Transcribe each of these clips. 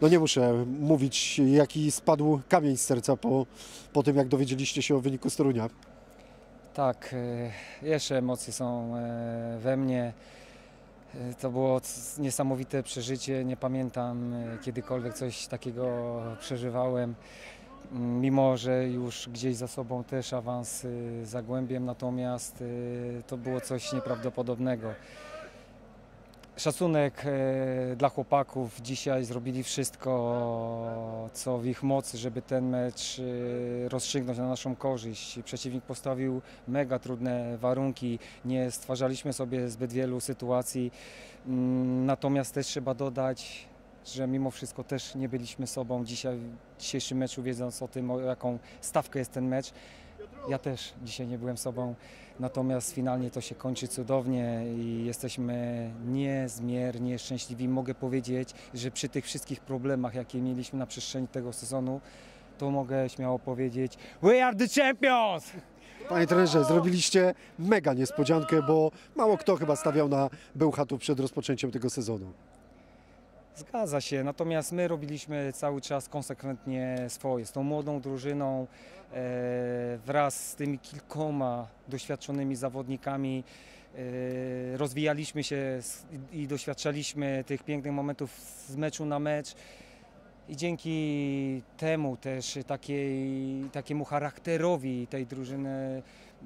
No nie muszę mówić, jaki spadł kamień z serca po tym, jak dowiedzieliście się o wyniku z Torunia. Tak, jeszcze emocje są we mnie. To było niesamowite przeżycie. Nie pamiętam kiedykolwiek coś takiego przeżywałem. Mimo że już gdzieś za sobą też awans z Zagłębiem, natomiast to było coś nieprawdopodobnego. Szacunek dla chłopaków. Dzisiaj zrobili wszystko, co w ich mocy, żeby ten mecz rozstrzygnąć na naszą korzyść. Przeciwnik postawił mega trudne warunki, nie stwarzaliśmy sobie zbyt wielu sytuacji, natomiast też trzeba dodać, że mimo wszystko też nie byliśmy sobą w dzisiejszym meczu, wiedząc o tym, o jaką stawkę jest ten mecz. Ja też dzisiaj nie byłem sobą, natomiast finalnie to się kończy cudownie i jesteśmy niezmiernie szczęśliwi. Mogę powiedzieć, że przy tych wszystkich problemach, jakie mieliśmy na przestrzeni tego sezonu, to mogę śmiało powiedzieć: We are the champions! Panie trenerze, zrobiliście mega niespodziankę, bo mało kto chyba stawiał na Bełchatów przed rozpoczęciem tego sezonu. Zgadza się, natomiast my robiliśmy cały czas konsekwentnie swoje. Z tą młodą drużyną wraz z tymi kilkoma doświadczonymi zawodnikami rozwijaliśmy się i doświadczaliśmy tych pięknych momentów z meczu na mecz. I dzięki temu też takiemu charakterowi tej drużyny,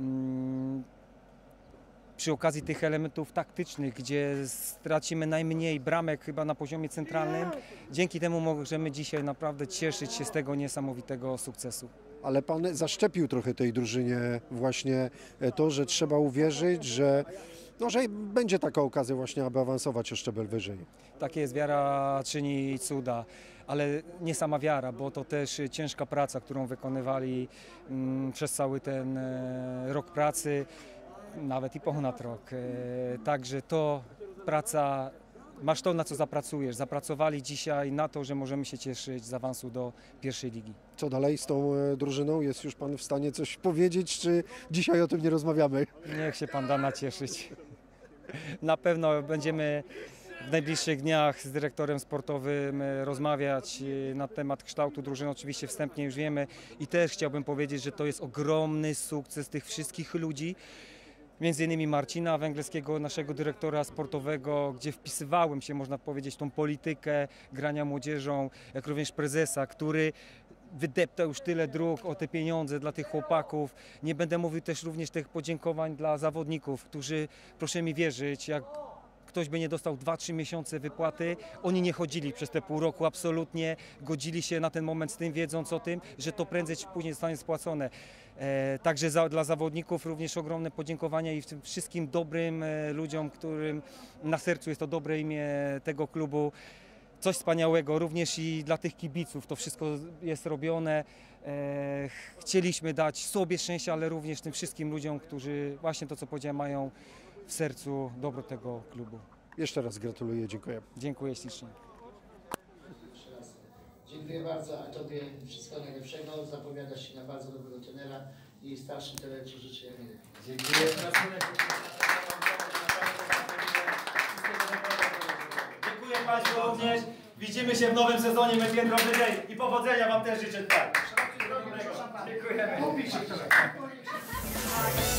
przy okazji tych elementów taktycznych, gdzie stracimy najmniej bramek chyba na poziomie centralnym, dzięki temu możemy dzisiaj naprawdę cieszyć się z tego niesamowitego sukcesu. Ale pan zaszczepił trochę tej drużynie właśnie to, że trzeba uwierzyć, że będzie taka okazja właśnie, aby awansować o szczebel wyżej. Tak jest, wiara czyni cuda, ale nie sama wiara, bo to też ciężka praca, którą wykonywali przez cały ten rok pracy, nawet i ponad rok. Także to praca, masz to, na co zapracujesz. Zapracowali dzisiaj na to, że możemy się cieszyć z awansu do pierwszej ligi. Co dalej z tą drużyną? Jest już pan w stanie coś powiedzieć, czy dzisiaj o tym nie rozmawiamy? Niech się pan da nacieszyć. Na pewno będziemy w najbliższych dniach z dyrektorem sportowym rozmawiać na temat kształtu drużyny. Oczywiście wstępnie już wiemy i też chciałbym powiedzieć, że to jest ogromny sukces tych wszystkich ludzi. Między innymi Marcina Węgleskiego, naszego dyrektora sportowego, gdzie wpisywałem się, można powiedzieć, tą politykę grania młodzieżą, jak również prezesa, który wydeptał już tyle dróg o te pieniądze dla tych chłopaków. Nie będę mówił też również tych podziękowań dla zawodników, którzy, proszę mi wierzyć, jak ktoś by nie dostał 2-3 miesiące wypłaty, oni nie chodzili przez te pół roku, absolutnie godzili się na ten moment z tym, wiedząc o tym, że to prędzej czy później zostanie spłacone. Także dla zawodników również ogromne podziękowania i tym wszystkim dobrym ludziom, którym na sercu jest to dobre imię tego klubu. Coś wspaniałego również i dla tych kibiców. To wszystko jest robione. Chcieliśmy dać sobie szczęście, ale również tym wszystkim ludziom, którzy właśnie to, co powiedziałem, mają w sercu dobro tego klubu. Jeszcze raz gratuluję, dziękuję. Dziękuję ślicznie. Dziękuję bardzo, a Tobie wszystkiego najlepszego. Zapowiadasz się na bardzo dobrego trenera i starszym trenerze życzę jak najlepiej. Dziękuję. Dziękuję Państwu również. Widzimy się w nowym sezonie Mediendro Wyżej i powodzenia Wam też życzę. Tak. Dziękujemy.